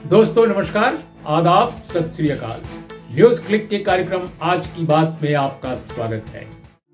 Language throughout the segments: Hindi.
दोस्तों नमस्कार, आदाब, सत श्री अकाल। न्यूज क्लिक के कार्यक्रम आज की बात में आपका स्वागत है।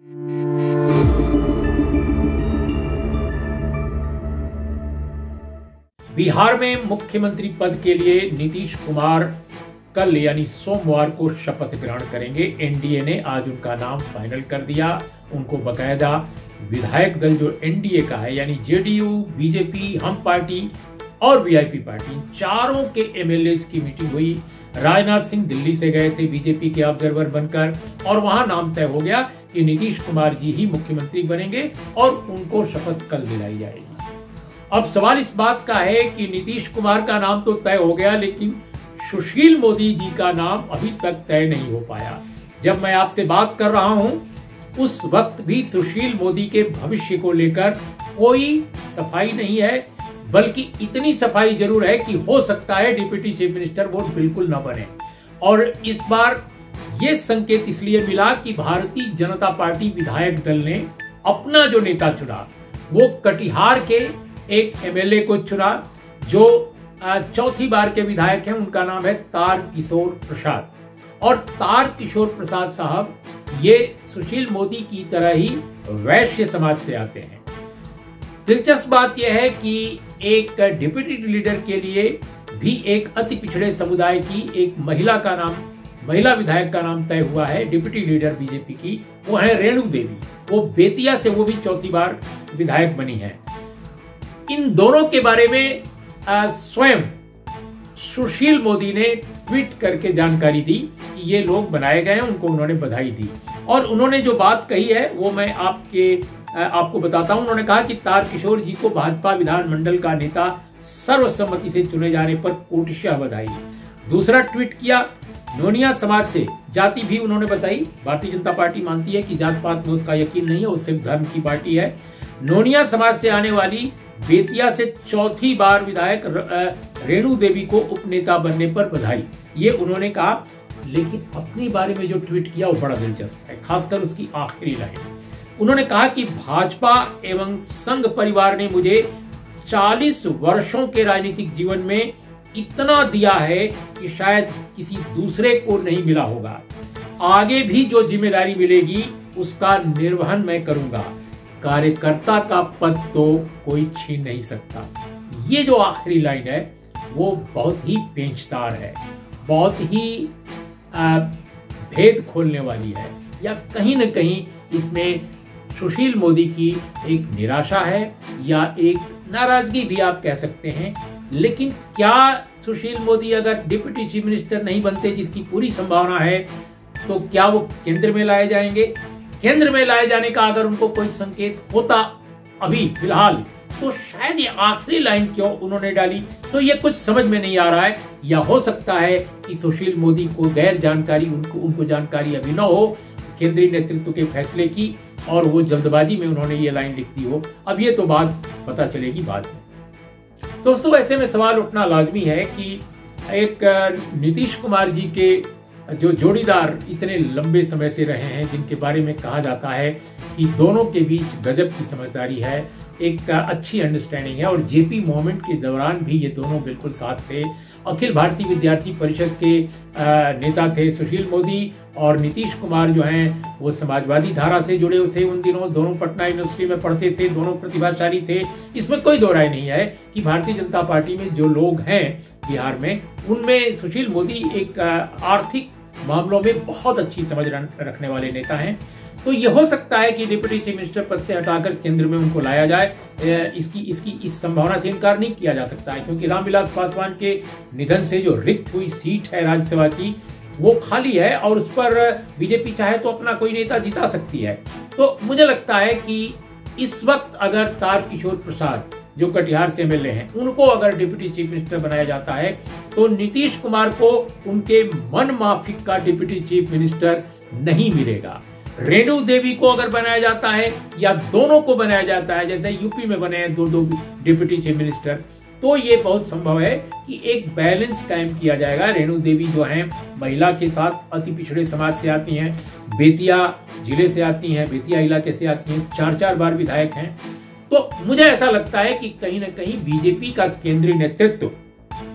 बिहार में मुख्यमंत्री पद के लिए नीतीश कुमार कल यानी सोमवार को शपथ ग्रहण करेंगे। एनडीए ने आज उनका नाम फाइनल कर दिया। उनको बकायदा विधायक दल जो एनडीए का है यानी जेडीयू, बीजेपी, हम पार्टी और वीआईपी पार्टी, चारों के एमएलए की मीटिंग हुई। राजनाथ सिंह दिल्ली से गए थे बीजेपी के ऑब्जर्वर बनकर और वहां नाम तय हो गया कि नीतीश कुमार जी ही मुख्यमंत्री बनेंगे और उनको शपथ कल दिलाई जाएगी। अब सवाल इस बात का है कि नीतीश कुमार का नाम तो तय हो गया, लेकिन सुशील मोदी जी का नाम अभी तक तय नहीं हो पाया। जब मैं आपसे बात कर रहा हूं उस वक्त भी सुशील मोदी के भविष्य को लेकर कोई सफाई नहीं है, बल्कि इतनी सफाई जरूर है कि हो सकता है डिप्टी चीफ मिनिस्टर वो बिल्कुल न बने। और इस बार ये संकेत इसलिए मिला कि भारतीय जनता पार्टी विधायक दल ने अपना जो नेता चुना वो कटिहार के एक एमएलए को चुना जो चौथी बार के विधायक हैं। उनका नाम है तारकिशोर प्रसाद। और तारकिशोर प्रसाद साहब ये सुशील मोदी की तरह ही वैश्य समाज से आते हैं। दिलचस्प बात यह है कि एक डिप्टी लीडर के लिए भी एक अति पिछड़े समुदाय की एक महिला विधायक का नाम तय हुआ है। डिप्टी लीडर बीजेपी की वो है रेणु देवी। वो बेतिया से वो भी चौथी बार विधायक बनी है। इन दोनों के बारे में स्वयं सुशील मोदी ने ट्वीट करके जानकारी दी कि ये लोग बनाए गए हैं। उनको उन्होंने बधाई दी और उन्होंने जो बात कही है वो मैं आपको बताता हूं। उन्होंने कहा कि तारकिशोर जी को भाजपा विधानमंडल का नेता सर्वसम्मति से चुने जाने पर कोटिशः बधाई। दूसरा ट्वीट किया, नोनिया समाज से जाति भी उन्होंने बताई। भारतीय जनता पार्टी मानती है कि जात पात में उसका यकीन नहीं है, वो सिर्फ धर्म की पार्टी है। नोनिया समाज से आने वाली बेतिया से चौथी बार विधायक रेणु देवी को उपनेता बनने पर बधाई, ये उन्होंने कहा। लेकिन अपने बारे में जो ट्वीट किया वो बड़ा दिलचस्प है, खासकर उसकी आखिरी लाइन। उन्होंने कहा कि भाजपा एवं संघ परिवार ने मुझे 40 वर्षों के राजनीतिक जीवन में इतना दिया है कि शायद किसी दूसरे को नहीं मिला होगा। आगे भी जो जिम्मेदारी मिलेगी उसका निर्वहन मैं करूंगा। कार्यकर्ता का पद तो कोई छीन नहीं सकता। ये जो आखिरी लाइन है वो बहुत ही पेंचदार है, बहुत ही भेद खोलने वाली है, या कहीं न कहीं इसमें सुशील मोदी की एक निराशा है या एक नाराजगी भी आप कह सकते हैं। लेकिन क्या सुशील मोदी अगर डिप्टी चीफ मिनिस्टर नहीं बनते, जिसकी पूरी संभावना है, तो क्या वो केंद्र में लाए जाएंगे? केंद्र में लाए जाने का अगर उनको कोई संकेत होता अभी फिलहाल, तो शायद ये आखिरी लाइन क्यों उन्होंने डाली, तो ये कुछ समझ में नहीं आ रहा है। या हो सकता है कि सुशील मोदी को गैर जानकारी, उनको जानकारी अभी न हो केंद्रीय नेतृत्व के फैसले की, और वो जल्दबाजी में उन्होंने ये लाइन लिख दी हो। अब ये तो बात पता चलेगी बाद में। दोस्तों, ऐसे में सवाल उठना लाजमी है कि एक नीतीश कुमार जी के जो जोड़ीदार इतने लंबे समय से रहे हैं, जिनके बारे में कहा जाता है कि दोनों के बीच गजब की समझदारी है, एक अच्छी अंडरस्टैंडिंग है, और जेपी मूवमेंट के दौरान भी ये दोनों बिल्कुल साथ थे। अखिल भारतीय विद्यार्थी परिषद के नेता थे सुशील मोदी, और नीतीश कुमार जो हैं वो समाजवादी धारा से जुड़े हुए थे। उन दिनों दोनों पटना यूनिवर्सिटी में पढ़ते थे, दोनों प्रतिभाशाली थे। इसमें कोई दो राय नहीं है कि भारतीय जनता पार्टी में जो लोग हैं बिहार में, उनमें सुशील मोदी एक आर्थिक मामलों में बहुत अच्छी समझ रखने वाले नेता हैं। तो ये हो सकता है कि डिप्टी चीफ मिनिस्टर पद से हटाकर केंद्र में उनको लाया जाए। इस संभावना से इनकार नहीं किया जा सकता है, क्योंकि रामविलास पासवान के निधन से जो रिक्त हुई सीट है राज्यसभा की, वो खाली है और उस पर बीजेपी चाहे तो अपना कोई नेता जिता सकती है। तो मुझे लगता है कि इस वक्त अगर तारकिशोर प्रसाद जो कटिहार से एमएलए हैं, उनको अगर डिप्टी चीफ मिनिस्टर बनाया जाता है तो नीतीश कुमार को उनके मन माफिक का डिप्टी चीफ मिनिस्टर नहीं मिलेगा। रेणु देवी को अगर बनाया जाता है या दोनों को बनाया जाता है, जैसे यूपी में बने हैं दो डिप्टी चीफ मिनिस्टर, तो ये बहुत संभव है कि एक बैलेंस कायम किया जाएगा। रेणु देवी जो हैं महिला के साथ अति पिछड़े समाज से आती हैं, बेतिया जिले से आती हैं, बेतिया इलाके से आती हैं, 4 बार विधायक हैं। तो मुझे ऐसा लगता है कि कहीं ना कहीं बीजेपी का केंद्रीय नेतृत्व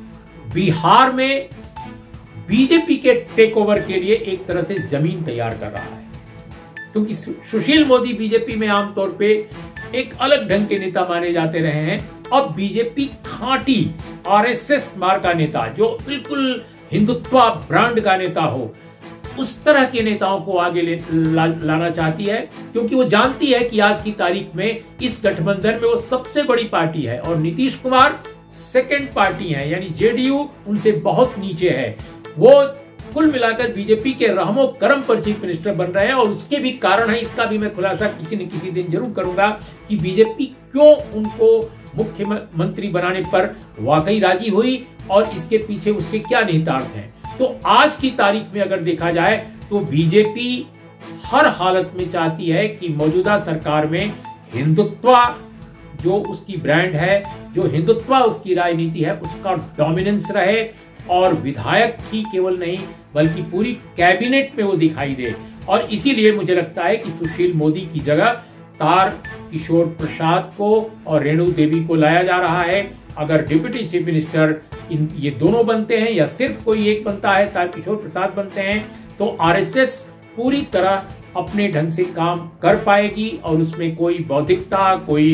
बिहार में बीजेपी के टेक ओवर के लिए एक तरह से जमीन तैयार कर रहा है, क्योंकि सुशील मोदी बीजेपी में आमतौर पे एक अलग ढंग के नेता माने जाते रहे हैं। अब बीजेपी खांटी आरएसएस मार्ग का नेता, जो बिल्कुल हिंदुत्व ब्रांड का नेता हो, उस तरह के नेताओं को आगे लाना चाहती है, क्योंकि वो जानती है कि आज की तारीख में इस गठबंधन में वो सबसे बड़ी पार्टी है और नीतीश कुमार सेकंड पार्टी है, यानी जेडीयू उनसे बहुत नीचे है। वो कुल मिलाकर बीजेपी के रहमो करम पर चीफ मिनिस्टर बन रहे हैं और उसके भी कारण है, इसका भी मैं खुलासा किसी न किसी दिन जरूर करूंगा कि बीजेपी क्यों उनको मुख्यमंत्री बनाने पर वाकई राजी हुई और इसके पीछे उसके क्या निहितार्थ हैं। तो आज की तारीख में अगर देखा जाए तो बीजेपी हर हालत में चाहती है कि मौजूदा सरकार में हिंदुत्व जो उसकी ब्रांड है, जो हिंदुत्व उसकी राजनीति है, उसका डोमिनेंस रहे और विधायक ही केवल नहीं बल्कि पूरी कैबिनेट में वो दिखाई दे। और इसीलिए मुझे लगता है कि सुशील मोदी की जगह तार किशोर प्रसाद को और रेणु देवी को लाया जा रहा है। अगर डिप्टी चीफ मिनिस्टर ये दोनों बनते हैं या सिर्फ कोई एक बनता है, तार किशोर प्रसाद बनते हैं, तो आरएसएस पूरी तरह अपने ढंग से काम कर पाएगी और उसमें कोई बौद्धिकता, कोई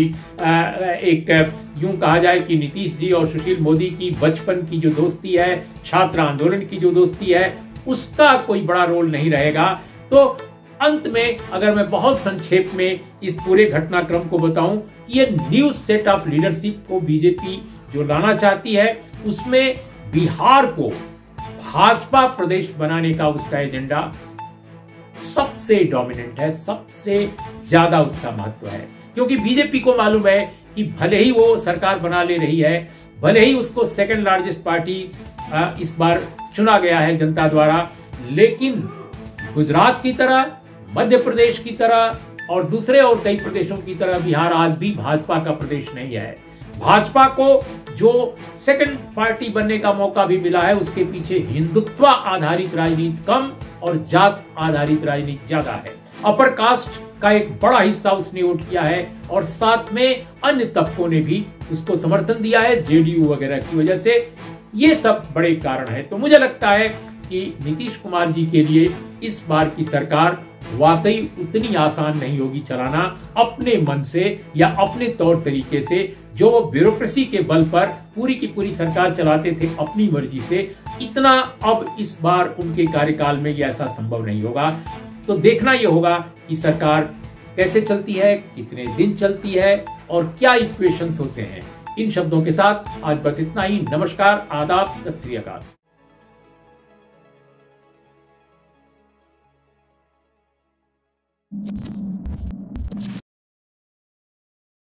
एक यूं कहा जाए कि नीतीश जी और सुशील मोदी की बचपन की जो दोस्ती है, छात्र आंदोलन की जो दोस्ती है, उसका कोई बड़ा रोल नहीं रहेगा। तो अंत में अगर मैं बहुत संक्षेप में इस पूरे घटनाक्रम को बताऊं कि ये न्यू सेट ऑफ लीडरशिप को बीजेपी जो लाना चाहती है, उसमें बिहार को भाजपा प्रदेश बनाने का उसका एजेंडा सबसे डोमिनेंट है, सबसे ज्यादा उसका महत्व है। क्योंकि बीजेपी को मालूम है कि भले ही वो सरकार बना ले रही है, भले ही उसको सेकंड लार्जेस्ट पार्टी इस बार चुना गया है जनता द्वारा, लेकिन गुजरात की तरह, मध्य प्रदेश की तरह और दूसरे और कई प्रदेशों की तरह बिहार आज भी भाजपा का प्रदेश नहीं है। भाजपा को जो सेकंड पार्टी बनने का मौका भी मिला है, उसके पीछे हिंदुत्व आधारित राजनीति कम और जात आधारित राजनीति ज्यादा है। अपर कास्ट का एक बड़ा हिस्सा उसने वोट किया है और साथ में अन्य तबकों ने भी उसको समर्थन दिया है जेडीयू वगैरह की वजह से। ये सब बड़े कारण है। तो मुझे लगता है कि नीतीश कुमार जी के लिए इस बार की सरकार वाकई उतनी आसान नहीं होगी चलाना अपने मन से या अपने तौर तरीके से। जो वो ब्यूरोक्रेसी के बल पर पूरी की पूरी सरकार चलाते थे अपनी मर्जी से, इतना अब इस बार उनके कार्यकाल में ये ऐसा संभव नहीं होगा। तो देखना ये होगा कि सरकार कैसे चलती है, कितने दिन चलती है और क्या इक्वेशंस होते हैं। इन शब्दों के साथ आज बस इतना ही। नमस्कार, आदाब, सत श्री अकाल।